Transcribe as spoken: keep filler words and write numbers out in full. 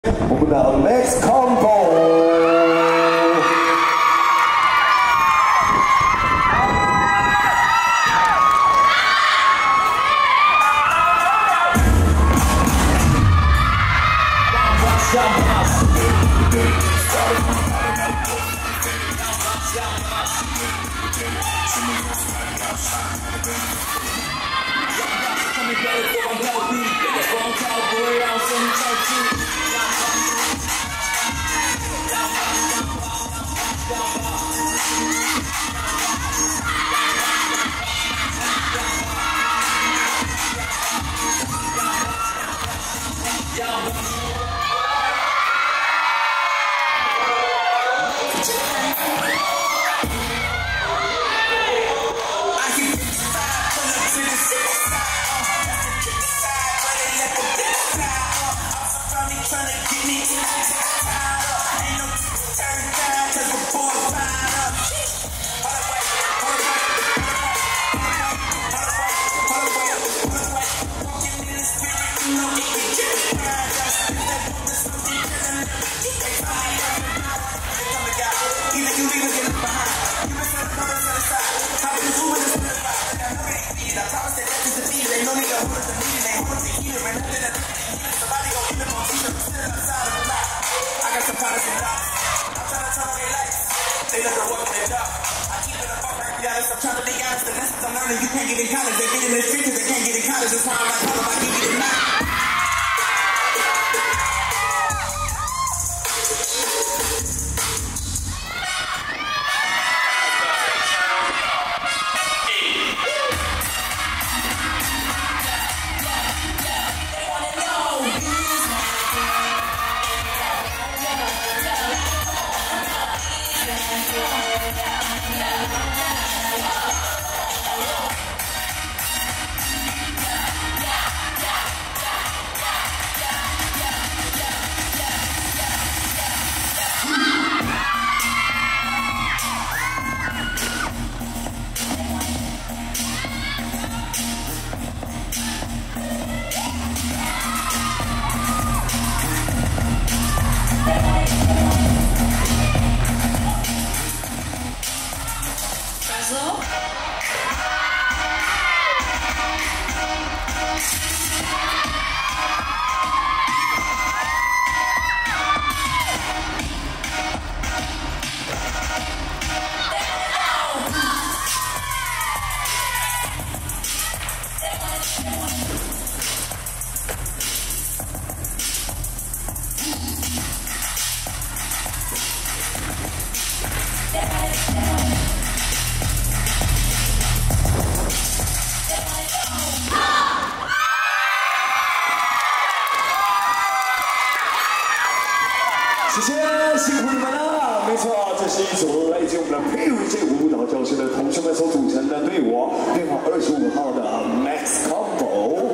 我们的 Next Combo。 You can't get in college, they get in the streets, they can't get in college. That's why I'm like, how do I give you the night? 谢谢，辛苦你们了。没错，这是一组来自我们的佩瑞这舞蹈教室的同学们所组成的队伍，编号二十五号的。